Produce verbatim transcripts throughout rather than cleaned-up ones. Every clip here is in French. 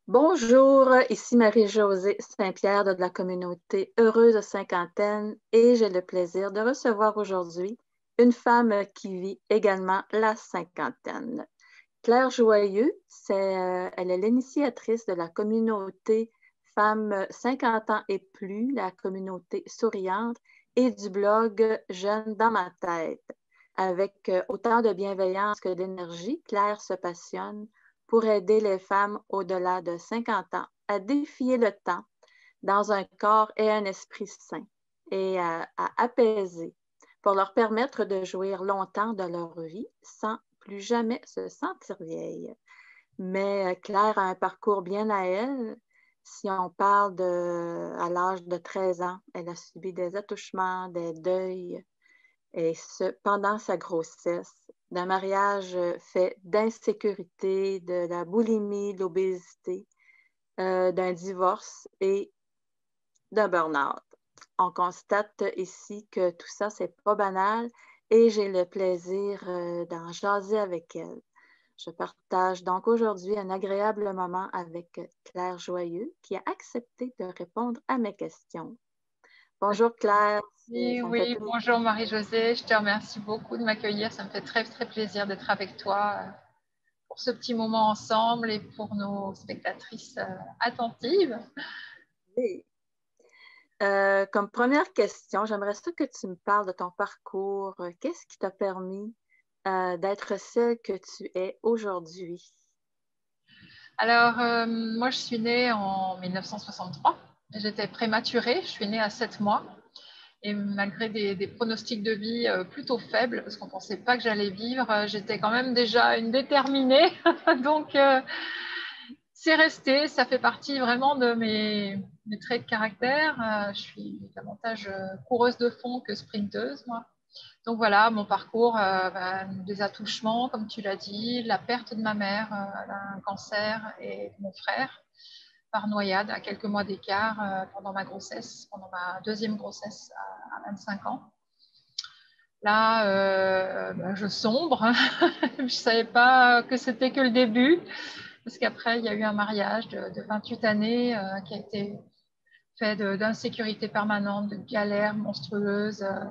Bonjour, ici Marie-Josée Saint-Pierre de la communauté Heureuse Cinquantaine et j'ai le plaisir de recevoir aujourd'hui une femme qui vit également la cinquantaine. Claire Joyeux, c'est, euh, elle est l'initiatrice de la communauté Femmes cinquante ans et plus, la communauté souriante et du blog Jeune dans ma tête. Avec euh, autant de bienveillance que d'énergie, Claire se passionne pour aider les femmes au-delà de cinquante ans à défier le temps dans un corps et un esprit sain et à, à apaiser pour leur permettre de jouir longtemps de leur vie sans plus jamais se sentir vieille. Mais Claire a un parcours bien à elle. Si on parle de, à l'âge de treize ans, elle a subi des attouchements, des deuils, et ce, pendant sa grossesse, d'un mariage fait d'insécurité, de la boulimie, de l'obésité, euh, d'un divorce et d'un burn-out. On constate ici que tout ça, c'est pas banal et j'ai le plaisir euh, d'en jaser avec elle. Je partage donc aujourd'hui un agréable moment avec Claire Joyeux qui a accepté de répondre à mes questions. Bonjour Claire, Oui, ça me fait oui, plaisir. bonjour Marie-Josée, je te remercie beaucoup de m'accueillir. Ça me fait très, très plaisir d'être avec toi euh, pour ce petit moment ensemble et pour nos spectatrices euh, attentives. Euh, comme première question, j'aimerais ça que tu me parles de ton parcours. Qu'est-ce qui t'a permis euh, d'être celle que tu es aujourd'hui? Alors, euh, moi, je suis née en mille neuf cent soixante-trois. J'étais prématurée, je suis née à sept mois. Et malgré des, des pronostics de vie euh, plutôt faibles, parce qu'on ne pensait pas que j'allais vivre, euh, j'étais quand même déjà une déterminée. Donc, euh, c'est resté, ça fait partie vraiment de mes, mes traits de caractère. Euh, je suis davantage euh, coureuse de fond que sprinteuse, moi. Donc voilà, mon parcours, euh, bah, des attouchements, comme tu l'as dit, la perte de ma mère, euh, elle a un cancer, et de mon frère par noyade à quelques mois d'écart euh, pendant ma grossesse, pendant ma deuxième grossesse à, à vingt-cinq ans. Là, euh, bah, je sombre. Je ne savais pas que c'était que le début, parce qu'après, il y a eu un mariage de, de vingt-huit années euh, qui a été fait d'insécurité permanente, de galères monstrueuses. Euh,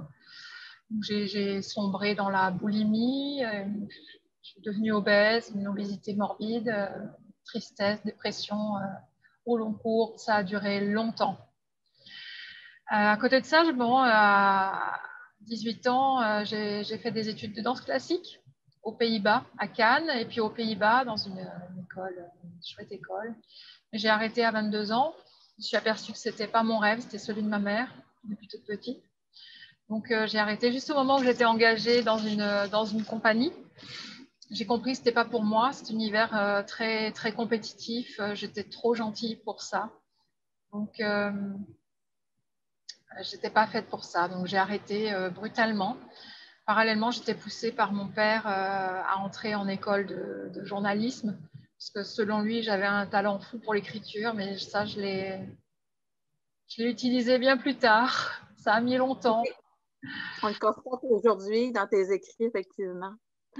J'ai sombré dans la boulimie, euh, je suis devenue obèse, une obésité morbide, euh, tristesse, dépression euh, au long cours. Ça a duré longtemps. Euh, à côté de ça, bon, à dix-huit ans, euh, j'ai fait des études de danse classique aux Pays-Bas, à Cannes, et puis aux Pays-Bas, dans une, une école, une chouette école. J'ai arrêté à vingt-deux ans. Je me suis aperçue que ce n'était pas mon rêve, c'était celui de ma mère, depuis toute petite. Donc, euh, j'ai arrêté juste au moment où j'étais engagée dans une, dans une compagnie. J'ai compris que ce n'était pas pour moi, cet univers euh, très, très compétitif. Euh, j'étais trop gentille pour ça. Donc, euh, j'étais pas faite pour ça, donc j'ai arrêté euh, brutalement. Parallèlement, j'étais poussée par mon père euh, à entrer en école de, de journalisme, parce que selon lui, j'avais un talent fou pour l'écriture, mais ça, je l'ai utilisé bien plus tard. Ça a mis longtemps. On le constate aujourd'hui dans tes écrits, effectivement.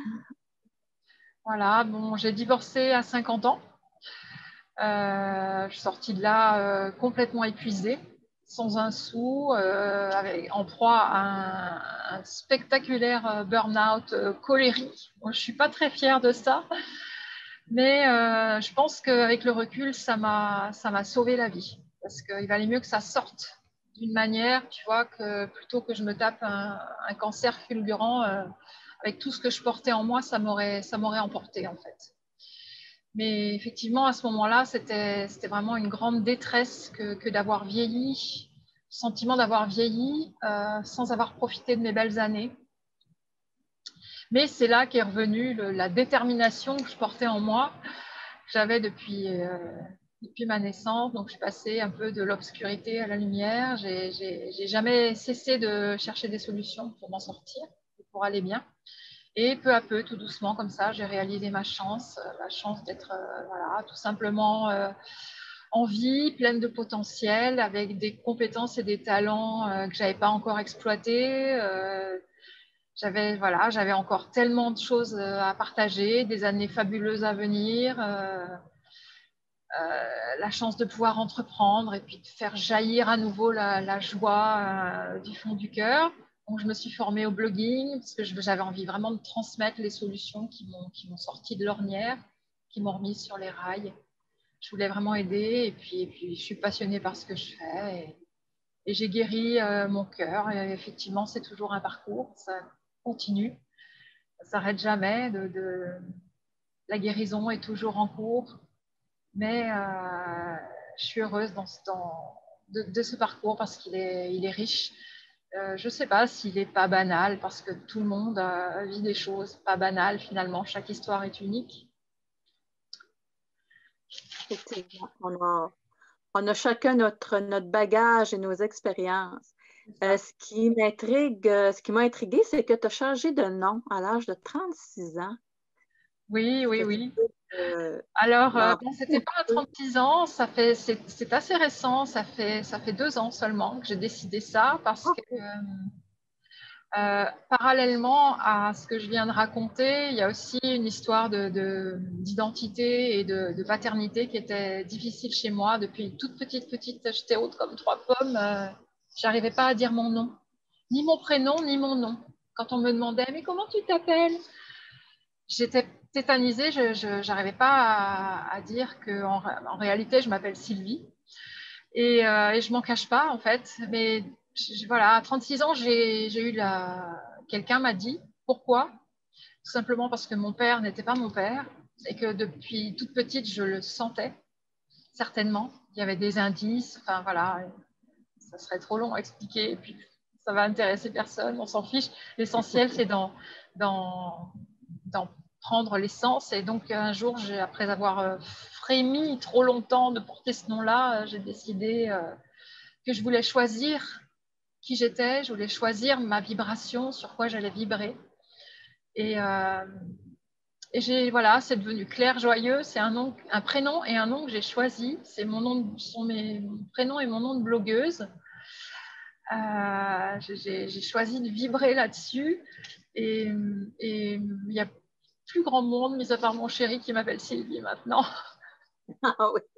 Voilà, bon, j'ai divorcé à cinquante ans. Euh, je suis sortie de là euh, complètement épuisée, sans un sou, euh, avec, en proie à un, un spectaculaire euh, burn-out euh, colérique. Moi, je ne suis pas très fière de ça, mais euh, je pense qu'avec le recul, ça m'a sauvé la vie. Parce qu'il valait mieux que ça sorte d'une manière, tu vois, que plutôt que je me tape un, un cancer fulgurant, euh, avec tout ce que je portais en moi, ça m'aurait emporté en fait. Mais effectivement, à ce moment-là, c'était vraiment une grande détresse que, que d'avoir vieilli, le sentiment d'avoir vieilli euh, sans avoir profité de mes belles années. Mais c'est là qu'est revenue le, la détermination que je portais en moi, que j'avais depuis, euh, depuis ma naissance. Donc, je suis passée un peu de l'obscurité à la lumière. J'ai jamais cessé de chercher des solutions pour m'en sortir, pour aller bien. Et peu à peu, tout doucement, comme ça, j'ai réalisé ma chance, la chance d'être euh, voilà, tout simplement euh, en vie, pleine de potentiel, avec des compétences et des talents euh, que je n'avais pas encore exploités. Euh, j'avais voilà, j'avais encore tellement de choses à partager, des années fabuleuses à venir. Euh, euh, la chance de pouvoir entreprendre et puis de faire jaillir à nouveau la, la joie euh, du fond du cœur. Donc, je me suis formée au blogging parce que j'avais envie vraiment de transmettre les solutions qui m'ont qui m'ont sorti de l'ornière, qui m'ont remise sur les rails. Je voulais vraiment aider et puis, et puis je suis passionnée par ce que je fais et, et j'ai guéri euh, mon cœur. Et effectivement, c'est toujours un parcours, ça continue, ça ne s'arrête jamais. De, de... La guérison est toujours en cours, mais euh, je suis heureuse dans, dans, de, de ce parcours parce qu'il est, il est riche. Euh, je ne sais pas s'il n'est pas banal parce que tout le monde euh, vit des choses pas banales finalement. Chaque histoire est unique. Effectivement, on a, on a chacun notre, notre bagage et nos expériences. Euh, ce qui m'intrigue, euh, ce qui m'a intriguée, c'est que tu as changé de nom à l'âge de trente-six ans. Oui, Est-ce oui, que tu oui. peux euh, Alors, euh, m'en bon, parler c'était un pas à peu? trente-six ans, ça fait, c'est, c'est assez récent, ça fait, ça fait deux ans seulement que j'ai décidé ça parce que OK. euh, parallèlement à ce que je viens de raconter, il y a aussi une histoire de, de- d'identité et de, de paternité qui était difficile chez moi depuis toute petite, petite, j'étais haute comme trois pommes, euh, j'arrivais pas à dire mon nom, ni mon prénom, ni mon nom. Quand on me demandait, mais comment tu t'appelles? J'étais tétanisée, je n'arrivais pas à, à dire qu'en en réalité, je m'appelle Sylvie. Et, euh, et je m'en cache pas, en fait. Mais je, voilà, à trente-six ans, j'ai eu la... Quelqu'un m'a dit pourquoi. Tout simplement parce que mon père n'était pas mon père et que depuis toute petite, je le sentais, certainement. Il y avait des indices, enfin voilà, ça serait trop long à expliquer et puis ça va intéresser personne, on s'en fiche. L'essentiel, c'est d'en, d'en, d'en prendre l'essence. Et donc, un jour, après avoir frémi trop longtemps de porter ce nom-là, j'ai décidé euh, que je voulais choisir qui j'étais, je voulais choisir ma vibration, sur quoi j'allais vibrer. Et, euh, et j'ai, voilà, c'est devenu Claire Joyeux. C'est un nom, un prénom et un nom que j'ai choisi. C'est mon nom, sont mes prénoms et mon nom de blogueuse. Euh, j'ai, j'ai choisi de vibrer là-dessus. Et, et il n'y a plus grand monde, mis à part mon chéri qui m'appelle Sylvie maintenant. Ah oui.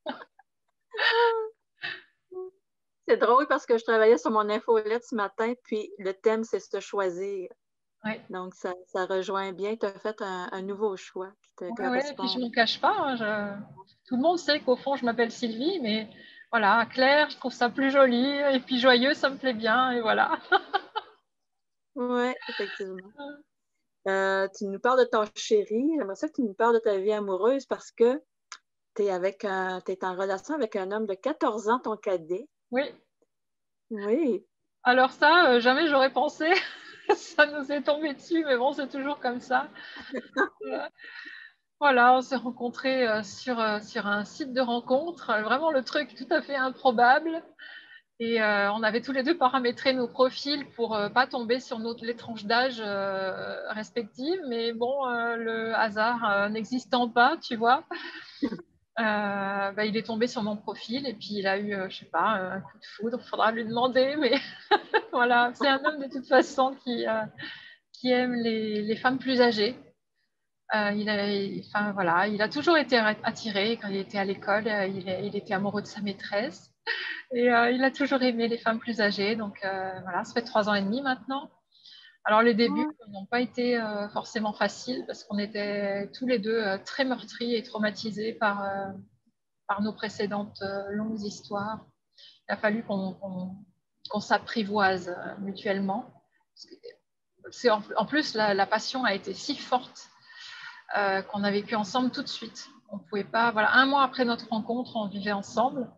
C'est drôle parce que je travaillais sur mon infolette ce matin, puis le thème, c'est se choisir. Ouais. Donc, ça, ça rejoint bien. Tu as fait un, un nouveau choix qui te Ouais, ouais, et puis je correspond. ne m'en cache pas. Hein, je... Tout le monde sait qu'au fond, je m'appelle Sylvie, mais voilà, Claire, je trouve ça plus joli, et puis joyeux, ça me plaît bien, et voilà. Oui, effectivement. Euh, tu nous parles de ton chéri. J'aimerais ça que tu nous parles de ta vie amoureuse parce que tu es avec un, t'es en relation avec un homme de quatorze ans, ton cadet. Oui, Oui. alors ça, euh, jamais j'aurais pensé. Ça nous est tombé dessus, mais bon, c'est toujours comme ça. Euh, Voilà, on s'est rencontrés euh, sur, euh, sur un site de rencontre, euh, vraiment le truc tout à fait improbable. Et euh, on avait tous les deux paramétré nos profils pour euh, pas tomber sur notre, les tranches d'âge euh, respectives. Mais bon, euh, le hasard euh, n'existant pas, tu vois, euh, bah, il est tombé sur mon profil et puis il a eu, euh, je sais pas, un coup de foudre. Il faudra lui demander, mais voilà, c'est un homme de toute façon qui, euh, qui aime les, les femmes plus âgées. Euh, il, a, il- enfin, voilà, il a toujours été attiré quand il était à l'école. euh, Il, il était amoureux de sa maîtresse. Et euh, il a toujours aimé les femmes plus âgées. Donc euh, voilà, ça fait trois ans et demi maintenant. Alors les débuts Ouais. n'ont pas été euh, forcément faciles parce qu'on était tous les deux euh, très meurtris et traumatisés par, euh, par nos précédentes euh, longues histoires. Il a fallu qu'on qu'on, qu'on s'apprivoise euh, mutuellement. C'est en, en plus, la, la passion a été si forte euh, qu'on a vécu ensemble tout de suite. On pouvait pas, voilà, un mois après notre rencontre, on vivait ensemble.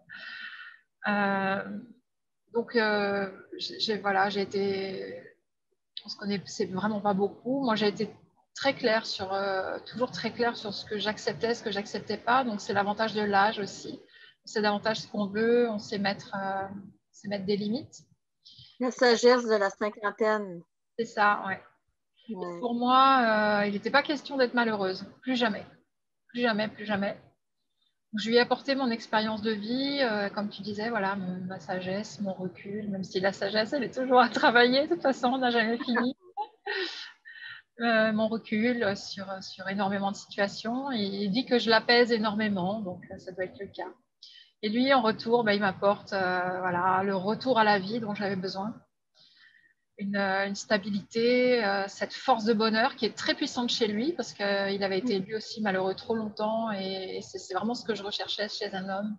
Euh, donc, euh, j'ai voilà, j'ai été, on se connaît, c'est vraiment pas beaucoup. Moi, j'ai été très claire sur, euh, toujours très claire sur ce que j'acceptais, ce que j'acceptais pas. Donc, c'est l'avantage de l'âge aussi. C'est davantage ce qu'on veut. On sait mettre, euh, on sait mettre des limites. La sagesse de la cinquantaine. C'est ça, ouais. Ouais. Pour moi, euh, il n'était pas question d'être malheureuse. Plus jamais. Plus jamais, plus jamais. Je lui ai apporté mon expérience de vie, euh, comme tu disais, voilà, mon, ma sagesse, mon recul, même si la sagesse, elle est toujours à travailler, de toute façon, on n'a jamais fini. euh, mon recul sur, sur énormément de situations. Et il dit que je l'apaise énormément, donc ça doit être le cas. Et lui, en retour, bah, il m'apporte euh, voilà, le retour à la vie dont j'avais besoin. Une, une stabilité, euh, cette force de bonheur qui est très puissante chez lui, parce qu'il avait été lui aussi malheureux trop longtemps, et c'est vraiment ce que je recherchais chez un homme.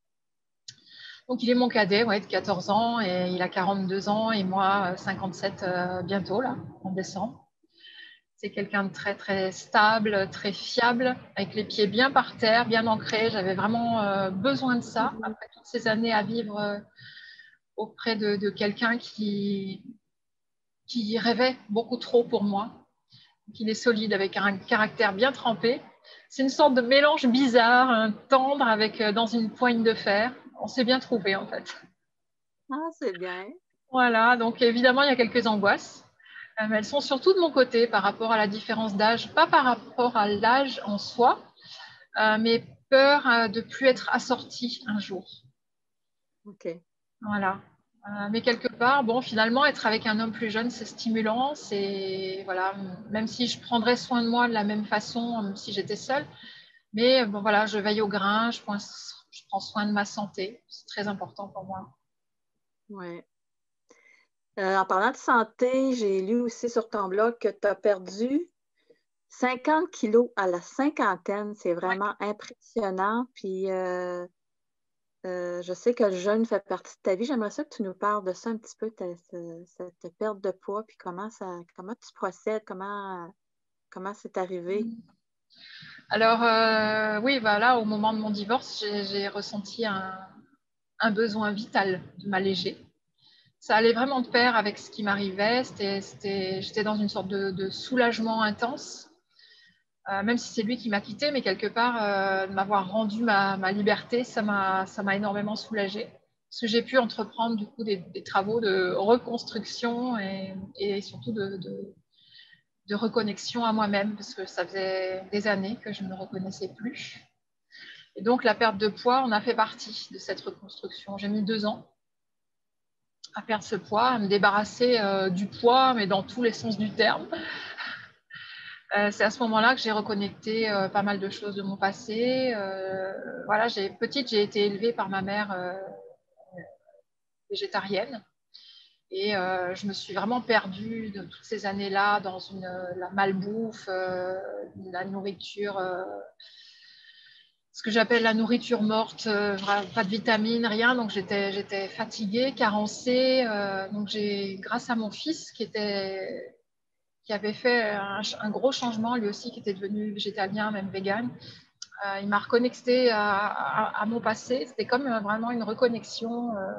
Donc il est mon cadet, ouais, de quatorze ans, et il a quarante-deux ans, et moi cinquante-sept euh, bientôt, là, en décembre. C'est quelqu'un de très, très stable, très fiable, avec les pieds bien par terre, bien ancrés. J'avais vraiment euh, besoin de ça, après toutes ces années à vivre euh, auprès de, de quelqu'un qui, qui rêvait beaucoup trop pour moi, qu'il est solide, avec un caractère bien trempé. C'est une sorte de mélange bizarre, un tendre, avec euh, dans une poigne de fer. On s'est bien trouvé, en fait. Ah, c'est bien. Voilà, donc évidemment, il y a quelques angoisses. Euh, mais elles sont surtout de mon côté par rapport à la différence d'âge, pas par rapport à l'âge en soi, euh, mais peur euh, de plus être assortie un jour. OK. Voilà. Euh, mais quelque part, bon, finalement, être avec un homme plus jeune, c'est stimulant. C'est voilà, même si je prendrais soin de moi de la même façon, même si j'étais seule. Mais bon, voilà, je veille au grain, je prends, je prends soin de ma santé. C'est très important pour moi. Ouais. Euh, en parlant de santé, j'ai lu aussi sur ton blog que tu as perdu cinquante kilos à la cinquantaine. C'est Ouais. vraiment impressionnant. Puis euh, euh, je sais que le jeûne fait partie de ta vie. J'aimerais ça que tu nous parles de ça un petit peu, ta- ce- cette perte de poids, puis comment ça, comment tu procèdes, comment, comment c'est arrivé. Alors, euh, oui, voilà, au moment de mon divorce, j'ai ressenti un, un besoin vital de m'alléger. Ça allait vraiment de pair avec ce qui m'arrivait. J'étais dans une sorte de, de soulagement intense, euh, même si c'est lui qui m'a quittée, mais quelque part, euh, de m'avoir rendu ma, ma liberté, ça m'a énormément soulagée. Parce que j'ai pu entreprendre du coup des, des travaux de reconstruction et, et surtout de, de, de reconnexion à moi-même, parce que ça faisait des années que je ne me reconnaissais plus. Et donc, la perte de poids en a fait partie de cette reconstruction. J'ai mis deux ans à perdre ce poids, à me débarrasser euh, du poids, mais dans tous les sens du terme. Euh, c'est à ce moment-là que j'ai reconnecté euh, pas mal de choses de mon passé. Euh, voilà, petite, j'ai été élevée par ma mère euh, végétarienne. Et euh, je me suis vraiment perdue de toutes ces années-là dans une, la malbouffe, euh, la nourriture, euh, ce que j'appelle la nourriture morte, euh, pas de vitamines, rien. Donc j'étais fatiguée, carencée. Euh, donc j'ai, grâce à mon fils qui était qui avait fait un, un, gros changement, lui aussi, qui était devenu végétalien, même vegan. Euh, il m'a reconnecté à, à, à, mon passé. C'était comme vraiment une reconnexion euh,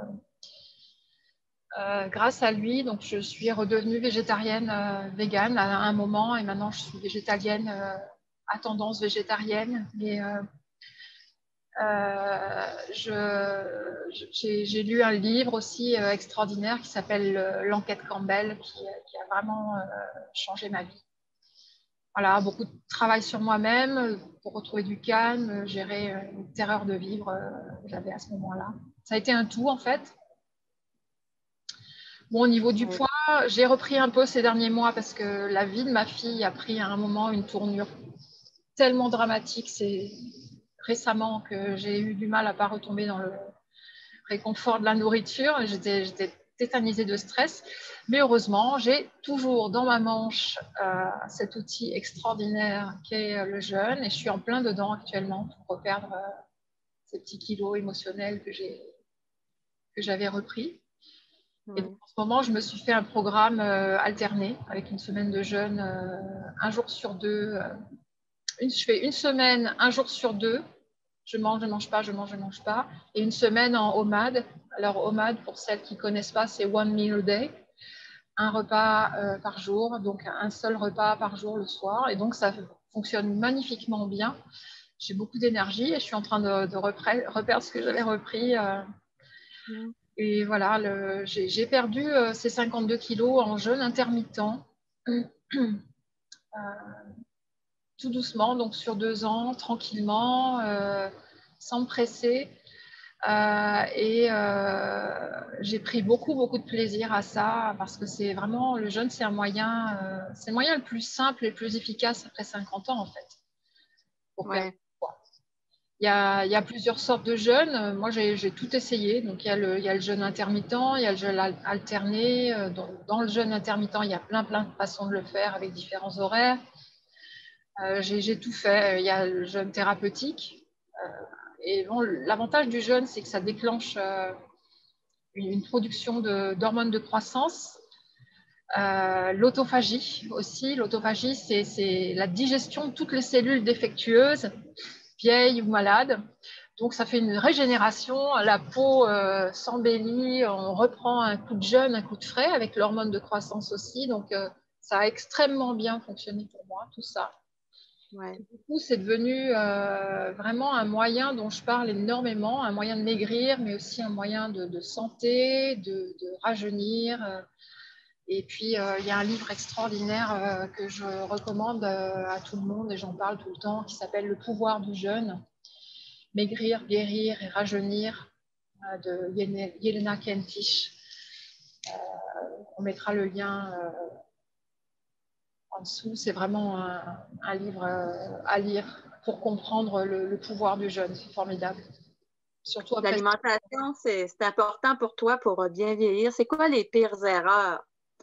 euh, grâce à lui. Donc, je suis redevenue végétarienne, euh, vegan à un moment, et maintenant, je suis végétalienne euh, à tendance végétarienne. Et euh, euh, j'ai lu un livre aussi euh, extraordinaire qui s'appelle L'Enquête Campbell, qui, qui a vraiment euh, changé ma vie. Voilà, beaucoup de travail sur moi-même pour retrouver du calme, gérer une terreur de vivre que j'avais à ce moment-là. Ça a été un tout, en fait. Bon, au niveau du Ouais. poids, j'ai repris un peu ces derniers mois parce que la vie de ma fille a pris à un moment une tournure tellement dramatique. C'est récemment que j'ai eu du mal à ne pas retomber dans le réconfort de la nourriture. J'étais tétanisée de stress. Mais heureusement, j'ai toujours dans ma manche euh, cet outil extraordinaire qu'est le jeûne, et je suis en plein dedans actuellement pour reperdre euh, ces petits kilos émotionnels que j'ai que j'avais repris. Et donc, Ouais. en ce moment, je me suis fait un programme euh, alterné avec une semaine de jeûne, euh, un jour sur deux. Euh, une, je fais une semaine, un jour sur deux. Je mange, je ne mange pas, je mange, je ne mange pas. Et une semaine en O M A D. Alors, O M A D, pour celles qui ne connaissent pas, c'est One Meal a Day. Un repas euh, par jour, donc un seul repas par jour le soir. Et donc, ça fonctionne magnifiquement bien. J'ai beaucoup d'énergie et je suis en train de, de reperdre ce que j'avais repris. Euh, Mm. et voilà, j'ai perdu euh, ces cinquante-deux kilos en jeûne intermittent. Euh, tout doucement, donc sur deux ans, tranquillement, euh, sans me presser. Euh, et euh, j'ai pris beaucoup, beaucoup de plaisir à ça parce que c'est vraiment, le jeûne, c'est un moyen, euh, c'est le moyen le plus simple et le plus efficace après cinquante ans, en fait, pour perdre Ouais. du poids. Il y a, il y a plusieurs sortes de jeûnes. Moi, j'ai j'ai tout essayé. Donc, il y a le, il y a le jeûne intermittent, il y a le jeûne alterné. Dans, dans le jeûne intermittent, il y a plein, plein de façons de le faire avec différents horaires. Euh, j'ai tout fait. Il y a le jeûne thérapeutique. Euh, et bon, l'avantage du jeûne, c'est que ça déclenche euh, une, une production d'hormones de, de croissance. Euh, l'autophagie aussi. L'autophagie, c'est la digestion de toutes les cellules défectueuses, vieilles ou malades. Donc, ça fait une régénération. La peau euh, s'embellit. On reprend un coup de jeûne, un coup de frais avec l'hormone de croissance aussi. Donc, euh, ça a extrêmement bien fonctionné pour moi, tout ça. Ouais. Du coup, c'est devenu euh, vraiment un moyen dont je parle énormément, un moyen de maigrir, mais aussi un moyen de, de santé, de, de rajeunir. Euh, et puis, euh, il y a un livre extraordinaire euh, que je recommande euh, à tout le monde, et j'en parle tout le temps, qui s'appelle Le pouvoir du jeûne, maigrir, guérir et rajeunir, euh, de Yelena Kentish. Euh, on mettra le lien euh, en dessous. C'est vraiment un, un livre euh, à lire pour comprendre le, le pouvoir du jeûne. C'est formidable. Surtout après. L'alimentation, c'est important pour toi pour bien vieillir. C'est quoi les pires erreurs?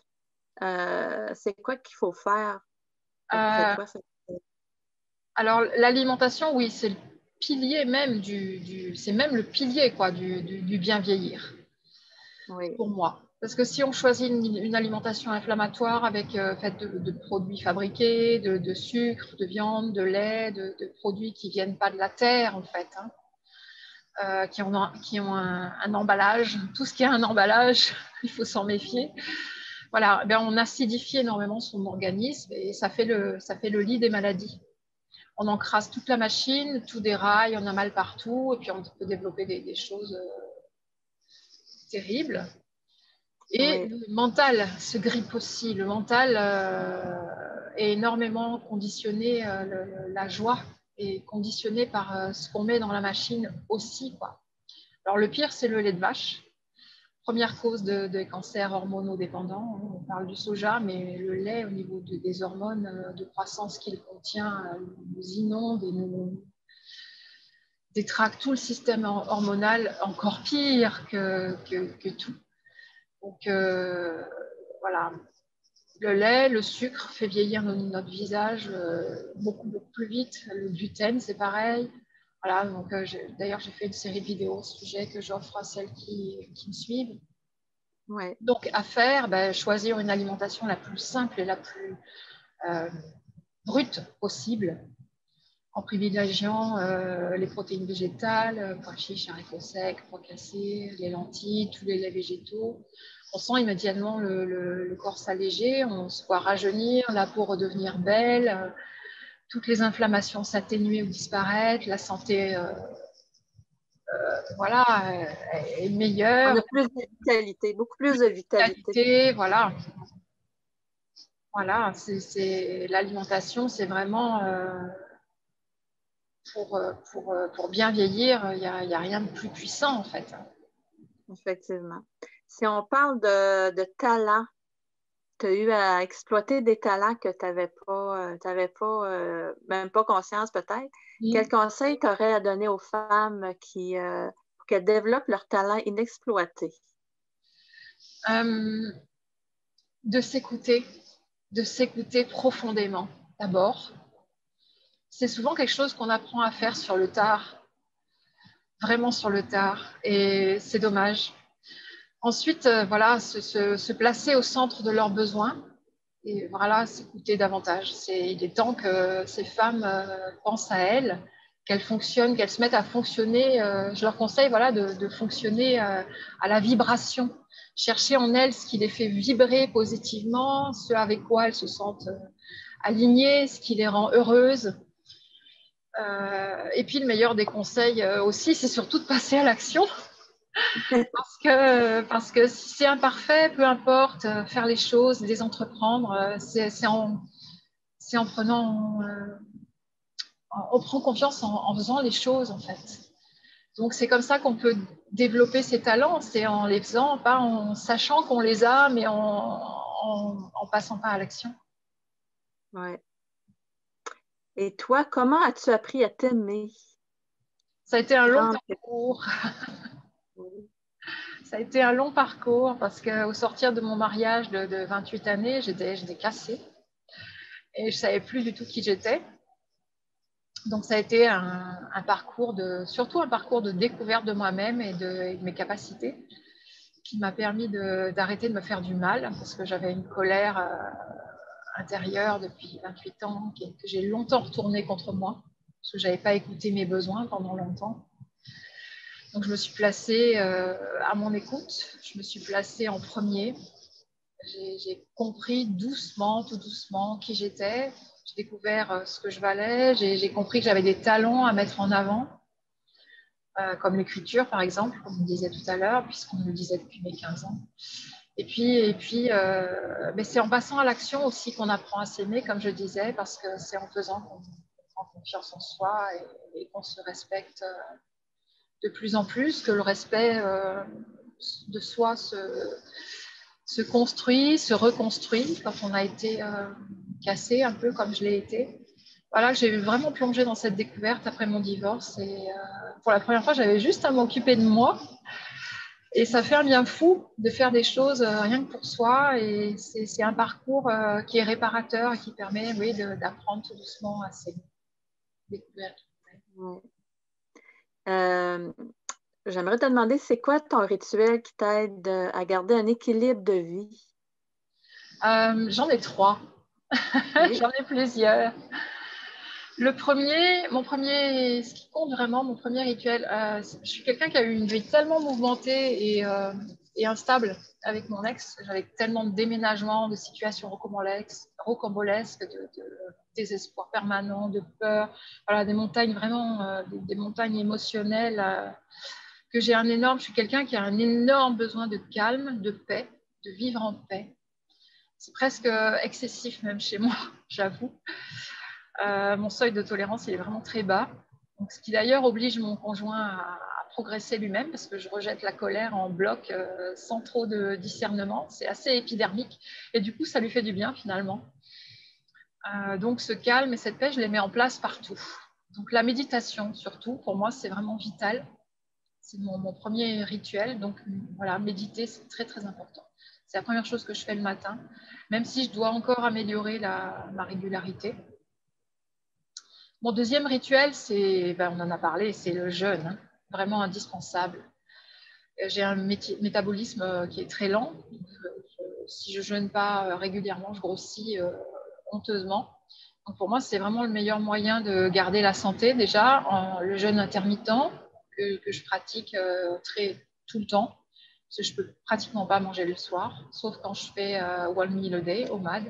Euh, c'est quoi qu'il faut faire d'après Euh, toi? Ça... alors, l'alimentation, oui, c'est le pilier même du, du c'est même le pilier quoi, du, du, du bien vieillir, Oui. pour moi. Parce que si on choisit une, une alimentation inflammatoire avec euh, faite de, de produits fabriqués, de, de sucre, de viande, de lait, de, de produits qui viennent pas de la terre, en fait, hein, euh, qui ont, qui ont un, un emballage, tout ce qui a un emballage, il faut s'en méfier. Voilà, ben on acidifie énormément son organisme et ça fait le, ça fait le lit des maladies. On encrasse toute la machine, tout déraille, on a mal partout et puis on peut développer des, des choses euh, terribles. Et Oui. le mental se grippe aussi. Le mental euh, est énormément conditionné, euh, le, la joie est conditionnée par euh, ce qu'on met dans la machine aussi, quoi. Alors le pire, c'est le lait de vache. Première cause de, de cancer hormonodépendant. On parle du soja, mais le lait, au niveau de, des hormones de croissance qu'il contient, nous inonde et nous détraque tout le système hormonal, encore pire que, que, que tout. Donc euh, voilà, le lait, le sucre fait vieillir notre, notre visage euh, beaucoup, beaucoup plus vite. Le gluten, c'est pareil. Voilà, donc euh, d'ailleurs, j'ai fait une série de vidéos au sujet que j'offre à celles qui, qui me suivent. Ouais. Donc, à faire, ben, choisir une alimentation la plus simple et la plus euh, brute possible, en privilégiant euh, les protéines végétales, pois chiches, haricots secs, pois cassés, les lentilles, tous les laits végétaux. On sent immédiatement le, le, le corps s'alléger, on se voit rajeunir, la peau redevenir belle, euh, toutes les inflammations s'atténuer ou disparaître, la santé euh, euh, voilà, euh, est On meilleure, a plus de vitalité, beaucoup plus de vitalité. qualité, voilà. Voilà, c'est l'alimentation, c'est vraiment euh, pour, pour, pour bien vieillir, il n'y a, a rien de plus puissant en fait. Effectivement. Si on parle de, de talent, tu as eu à exploiter des talents que tu n'avais pas, euh, t'avais pas euh, même pas conscience peut-être. Quel Mmh. conseil tu aurais à donner aux femmes qui, euh, pour qu'elles développent leurs talents inexploités? Euh, de s'écouter, de s'écouter profondément d'abord. C'est souvent quelque chose qu'on apprend à faire sur le tard, vraiment sur le tard, et c'est dommage. Ensuite, euh, voilà, se, se, se placer au centre de leurs besoins et voilà, s'écouter davantage. Il est temps que ces femmes euh, pensent à elles, qu'elles fonctionnent, qu'elles se mettent à fonctionner. Euh, je leur conseille voilà, de, de fonctionner euh, à la vibration, chercher en elles ce qui les fait vibrer positivement, ce avec quoi elles se sentent euh, alignées, ce qui les rend heureuses. Euh, et puis le meilleur des conseils euh, aussi, c'est surtout de passer à l'action. Parce que, parce que si c'est imparfait, peu importe, euh, faire les choses, les entreprendre, euh, c'est en, en prenant, euh, on prend confiance en, en faisant les choses en fait. Donc, c'est comme ça qu'on peut développer ses talents, c'est en les faisant, pas en sachant qu'on les a, mais en, en, en passant pas à l'action. Ouais. Et toi, comment as-tu appris à t'aimer? Ça a été un long Grande parcours. question. Ça a été un long parcours parce qu'au sortir de mon mariage de, de vingt-huit années, j'étais, j'étais cassée et je savais plus du tout qui j'étais. Donc, ça a été un, un parcours de, surtout un parcours de découverte de moi-même et de, et de mes capacités, qui m'a permis de, d'arrêter de me faire du mal parce que j'avais une colère euh, intérieure depuis vingt-huit ans que, que j'ai longtemps retournée contre moi parce que j'avais pas écouté mes besoins pendant longtemps. Donc, je me suis placée euh, à mon écoute, je me suis placée en premier. J'ai, j'ai compris doucement, tout doucement qui j'étais. J'ai découvert euh, ce que je valais. J'ai, j'ai compris que j'avais des talents à mettre en avant, euh, comme l'écriture, par exemple, comme on disait tout à l'heure, puisqu'on me le disait depuis mes quinze ans. Et puis, et puis euh, mais c'est en passant à l'action aussi qu'on apprend à s'aimer, comme je disais, parce que c'est en faisant qu'on prend confiance en soi et, et qu'on se respecte euh, de plus en plus, que le respect euh, de soi se, se construit, se reconstruit quand on a été euh, cassé un peu comme je l'ai été. Voilà, j'ai vraiment plongé dans cette découverte après mon divorce et euh, pour la première fois, j'avais juste à m'occuper de moi et ça fait un bien fou de faire des choses euh, rien que pour soi et c'est, c'est un parcours euh, qui est réparateur et qui permet, oui, de, d'apprendre tout doucement à ces découvertes. Ouais. Euh, j'aimerais te demander, c'est quoi ton rituel qui t'aide euh, à garder un équilibre de vie? Euh, j'en ai trois. Oui. J'en ai plusieurs. Le premier, mon premier, ce qui compte vraiment, mon premier rituel, euh, je suis quelqu'un qui a eu une vie tellement mouvementée et, euh, et instable avec mon ex. J'avais tellement de déménagements, de situations rocambolesques, rocambolesques de, de désespoir permanent, de peur, voilà, des montagnes vraiment, euh, des, des montagnes émotionnelles, euh, que j'ai un énorme, je suis quelqu'un qui a un énorme besoin de calme, de paix, de vivre en paix. C'est presque excessif même chez moi, j'avoue. Euh, mon seuil de tolérance, il est vraiment très bas. Donc, ce qui d'ailleurs oblige mon conjoint à, à progresser lui-même parce que je rejette la colère en bloc euh, sans trop de discernement. C'est assez épidermique et du coup, ça lui fait du bien finalement. Euh, donc, ce calme et cette paix, je les mets en place partout. Donc, la méditation, surtout, pour moi, c'est vraiment vital. C'est mon, mon premier rituel. Donc, voilà, méditer, c'est très, très important. C'est la première chose que je fais le matin, même si je dois encore améliorer la, ma régularité. Mon deuxième rituel, c'est, ben on en a parlé, c'est le jeûne, hein, vraiment indispensable. J'ai un méti- métabolisme qui est très lent. Donc, je, si je jeûne pas régulièrement, je grossis euh, honteusement. Donc pour moi, c'est vraiment le meilleur moyen de garder la santé déjà, en, le jeûne intermittent que, que je pratique euh, très, tout le temps. Parce que je peux pratiquement pas manger le soir, sauf quand je fais euh, one meal a day, O M A D.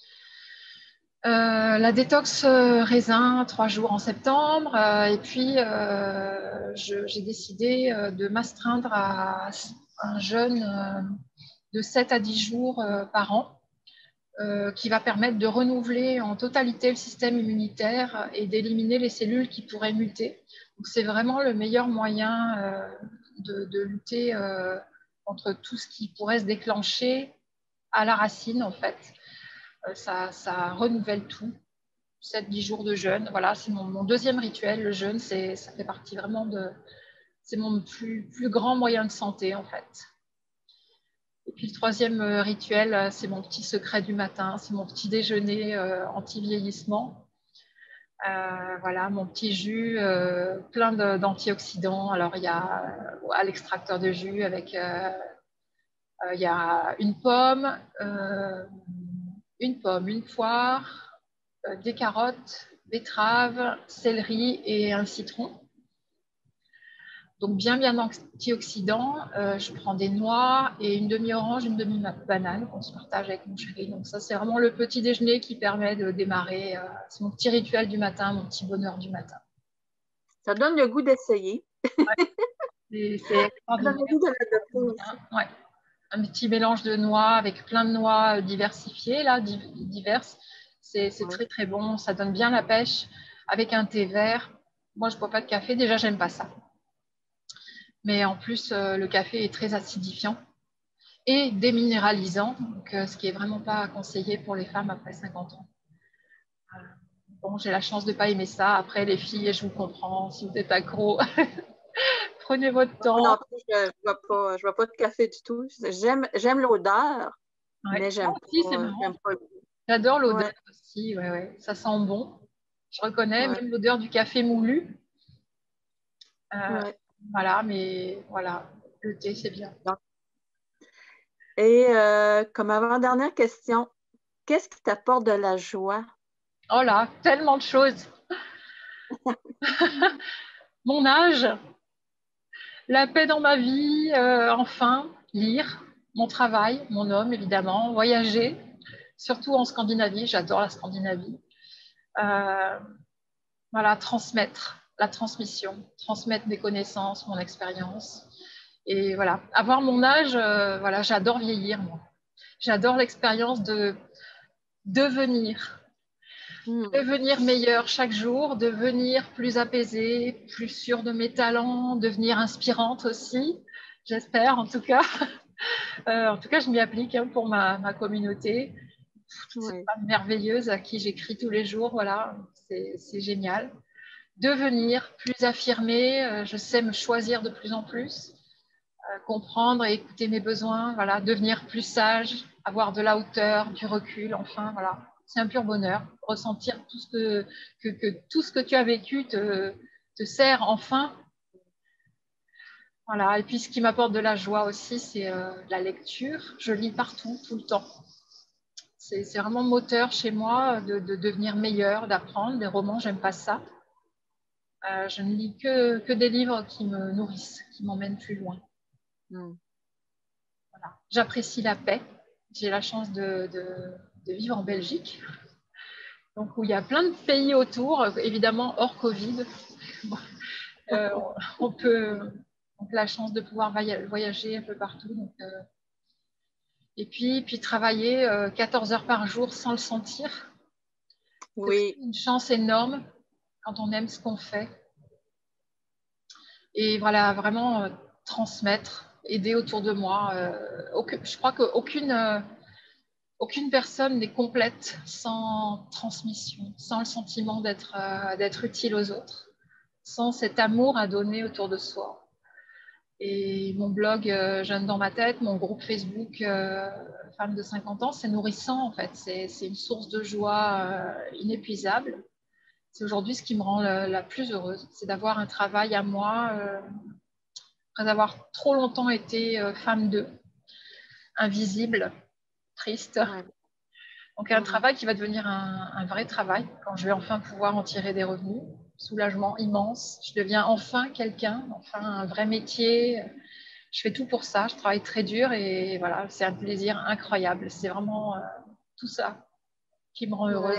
Euh, la détox euh, raisin, trois jours en septembre. Euh, et puis, euh, je, j'ai décidé euh, de m'astreindre à un jeûne euh, de sept à dix jours euh, par an, euh, qui va permettre de renouveler en totalité le système immunitaire et d'éliminer les cellules qui pourraient muter. Donc, c'est vraiment le meilleur moyen euh, de, de lutter euh, contre tout ce qui pourrait se déclencher à la racine, en fait. Euh, ça, ça renouvelle tout. sept dix jours de jeûne. Voilà, c'est mon, mon deuxième rituel. Le jeûne, c'est, ça fait partie vraiment de. C'est mon plus, plus grand moyen de santé, en fait. Et puis le troisième euh, rituel, euh, c'est mon petit secret du matin. C'est mon petit déjeuner euh, anti-vieillissement. Euh, voilà, mon petit jus euh, plein de, d'antioxydants. Alors, il y a euh, à l'extracteur de jus avec. Euh, euh, il y a une pomme, euh, une pomme, une poire, euh, des carottes, betteraves, céleri et un citron. Donc bien bien antioxydant. Euh, je prends des noix et une demi-orange, une demi-banane qu'on se partage avec mon chéri. Donc ça, c'est vraiment le petit déjeuner qui permet de démarrer. Euh, c'est mon petit rituel du matin, mon petit bonheur du matin. Ça donne le goût d'essayer. Ouais, c'est, c'est Ça donne extraordinaire. le goût de l'adopter aussi. Ouais. Un petit mélange de noix avec plein de noix diversifiées, là, diverses. C'est, c'est Ouais. très très bon. Ça donne bien la pêche avec un thé vert. Moi, je ne bois pas de café. Déjà, j'aime pas ça. Mais en plus, euh, le café est très acidifiant et déminéralisant, donc, euh, ce qui est vraiment pas conseillé pour les femmes après cinquante ans. Euh, bon, j'ai la chance de ne pas aimer ça. Après, les filles, je vous comprends, si vous êtes accro, prenez votre Moi non temps. plus, je ne bois pas, je bois pas de café du tout. J'aime, j'aime l'odeur, Ouais. mais Moi j'aime aussi, c'est pas, marrant. j'aime pas le goût. J'adore l'odeur Ouais, aussi, ouais, ouais. Ça sent bon. Je reconnais ouais, même l'odeur du café moulu. Euh, ouais. voilà, mais voilà, le thé, c'est bien. Donc, et euh, comme avant-dernière question, qu'est-ce qui t'apporte de la joie? Oh là, tellement de choses. Mon âge, la paix dans ma vie, euh, enfin, lire, mon travail, mon homme, évidemment, voyager, surtout en Scandinavie, j'adore la Scandinavie. Euh, voilà, transmettre, la transmission, transmettre mes connaissances, mon expérience. Et voilà, avoir mon âge, euh, voilà, j'adore vieillir, moi. J'adore l'expérience de devenir, Hmm. devenir meilleur chaque jour, devenir plus apaisée, plus sûre de mes talents, devenir inspirante aussi, j'espère en tout cas. Euh, en tout cas, je m'y applique hein, pour ma, ma communauté. Toutes ces Ouais. femmes merveilleuses à qui j'écris tous les jours, voilà, c'est génial. Devenir plus affirmée, euh, je sais me choisir de plus en plus, euh, comprendre et écouter mes besoins, voilà, devenir plus sage, avoir de la hauteur, du recul, enfin, voilà. C'est un pur bonheur, ressentir tout ce que, que, que tout ce que tu as vécu te, te sert enfin. Voilà. Et puis ce qui m'apporte de la joie aussi, c'est euh, la lecture. Je lis partout, tout le temps. C'est vraiment moteur chez moi de, de devenir meilleur, d'apprendre. Les romans, j'aime pas ça. Euh, je ne lis que, que des livres qui me nourrissent, qui m'emmènent plus loin. Hmm. Voilà. J'apprécie la paix. J'ai la chance de, de, de vivre en Belgique, donc où il y a plein de pays autour, évidemment hors Covid. Euh, on peut, on a la chance de pouvoir voyager un peu partout. Donc, euh, et puis, puis travailler euh, quatorze heures par jour sans le sentir. C'est aussi Oui, une chance énorme quand on aime ce qu'on fait. Et voilà, vraiment euh, transmettre, aider autour de moi. Euh, aucun, je crois qu'aucune euh, aucune personne n'est complète sans transmission, sans le sentiment d'être euh, d'être utile aux autres, sans cet amour à donner autour de soi. Et mon blog euh, Jeune dans ma tête, mon groupe Facebook euh, Femmes de cinquante ans, c'est nourrissant en fait. C'est une source de joie euh, inépuisable. C'est aujourd'hui ce qui me rend la, la plus heureuse, c'est d'avoir un travail à moi, euh, après avoir trop longtemps été euh, femme d'eux, invisible, triste. ouais. Donc un Hmm. travail qui va devenir un, un vrai travail quand je vais enfin pouvoir en tirer des revenus. Soulagement immense. Je deviens enfin quelqu'un, enfin un vrai métier. Je fais tout pour ça. Je travaille très dur et voilà, c'est un plaisir incroyable. C'est vraiment euh, tout ça qui me rend heureuse. Ouais.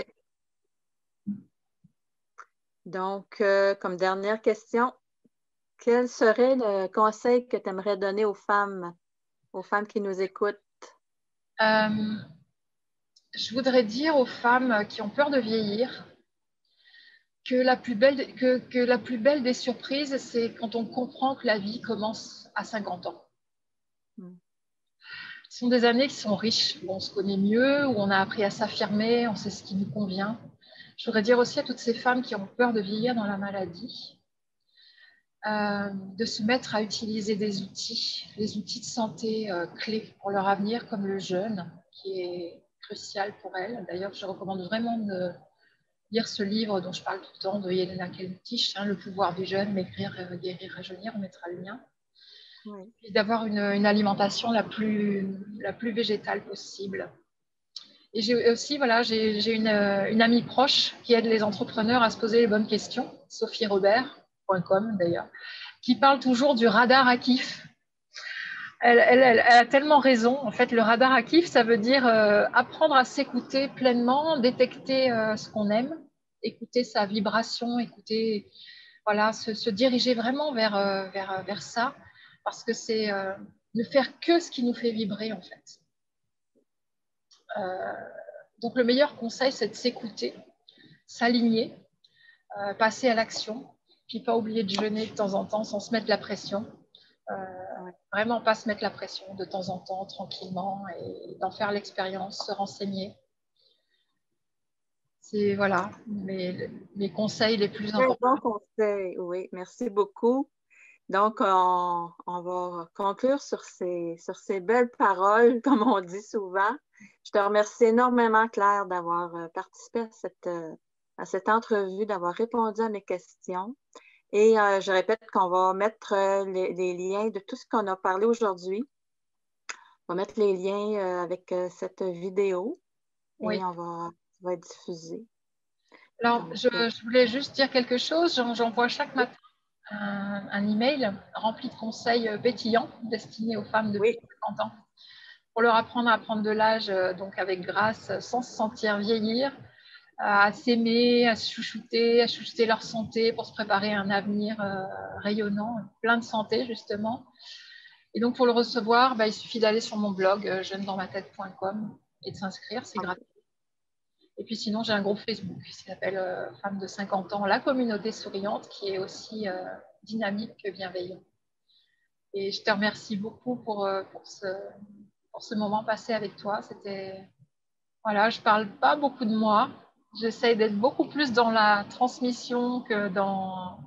Donc, euh, comme dernière question, quel serait le conseil que tu aimerais donner aux femmes, aux femmes qui nous écoutent? Euh, je voudrais dire aux femmes qui ont peur de vieillir que la plus belle, que, que la plus belle des surprises, c'est quand on comprend que la vie commence à cinquante ans. Hmm. Ce sont des années qui sont riches, où on se connaît mieux, où on a appris à s'affirmer, on sait ce qui nous convient. Je voudrais dire aussi à toutes ces femmes qui ont peur de vieillir dans la maladie, euh, de se mettre à utiliser des outils, les outils de santé euh, clés pour leur avenir, comme le jeûne, qui est crucial pour elles. D'ailleurs, je recommande vraiment de lire ce livre dont je parle tout le temps, de Yelena Keltich, hein, Le pouvoir du jeûne, maigrir, guérir, rajeunir, on mettra le lien. Oui. Et d'avoir une, une alimentation la plus, la plus végétale possible. Et j'ai aussi, voilà, j'ai une, une amie proche qui aide les entrepreneurs à se poser les bonnes questions, sophie robert point com d'ailleurs, qui parle toujours du radar à kiff. Elle, elle, elle, elle a tellement raison. En fait, le radar à kiff, ça veut dire euh, apprendre à s'écouter pleinement, détecter euh, ce qu'on aime, écouter sa vibration, écouter, voilà, se, se diriger vraiment vers, euh, vers, vers ça, parce que c'est euh, ne faire que ce qui nous fait vibrer, en fait. Euh, donc, le meilleur conseil, c'est de s'écouter, s'aligner, euh, passer à l'action, puis pas oublier de jeûner de temps en temps sans se mettre la pression. Euh, Ouais. vraiment pas se mettre la pression de temps en temps, tranquillement, et d'en faire l'expérience, se renseigner. C'est voilà mes, mes conseils les plus Très bon importants. conseil, oui, merci beaucoup. Donc, on, on va conclure sur ces, sur ces belles paroles, comme on dit souvent. Je te remercie énormément, Claire, d'avoir euh, participé à cette, euh, à cette entrevue, d'avoir répondu à mes questions. Et euh, je répète qu'on va mettre euh, les, les liens de tout ce qu'on a parlé aujourd'hui. On va mettre les liens euh, avec euh, cette vidéo Oui. et on va, ça va être diffusé. Alors, Donc, je, euh, je voulais juste dire quelque chose. J'en- J'envoie chaque matin un, un email rempli de conseils pétillants destinés aux femmes de plus oui, de cinquante ans pour leur apprendre à prendre de l'âge, euh, donc avec grâce, sans se sentir vieillir, à s'aimer, à se chouchouter, à chouchouter leur santé pour se préparer à un avenir euh, rayonnant, plein de santé justement. Et donc pour le recevoir, bah, il suffit d'aller sur mon blog euh, jeune dans ma tête point com et de s'inscrire, c'est gratuit. Et puis sinon, j'ai un groupe Facebook qui s'appelle euh, Femmes de cinquante ans, la communauté souriante, qui est aussi euh, dynamique que bienveillante. Et je te remercie beaucoup pour, euh, pour, ce, pour ce moment passé avec toi. C'était, voilà, je parle pas beaucoup de moi. J'essaye d'être beaucoup plus dans la transmission que dans,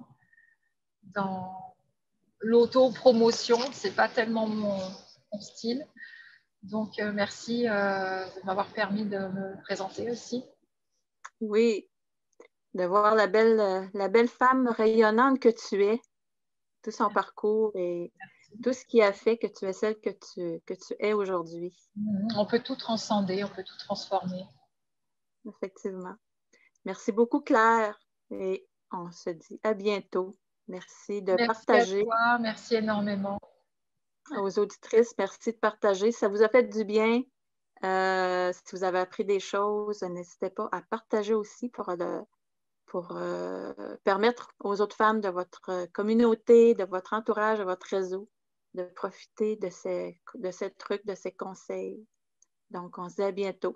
dans l'auto-promotion. C'est pas tellement mon, mon style. Donc, euh, merci euh, de m'avoir permis de me présenter aussi. oui, de voir la belle, euh, la belle femme rayonnante que tu es, tout son parcours et tout ce qui a fait que tu es celle que tu, que tu es aujourd'hui. On peut tout transcender, on peut tout transformer. Effectivement. Merci beaucoup, Claire. Et on se dit à bientôt. Merci de Merci à partager toi, merci énormément. aux auditrices. Merci de partager. Ça vous a fait du bien. Euh, si vous avez appris des choses, n'hésitez pas à partager aussi pour, le, pour euh, permettre aux autres femmes de votre communauté, de votre entourage, de votre réseau, de profiter de ces, de ces trucs, de ces conseils. Donc, on se dit à bientôt.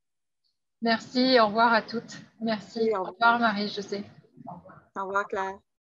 Merci, au revoir à toutes. Merci. Et au Au revoir. revoir Marie-Josée. Au revoir, Claire.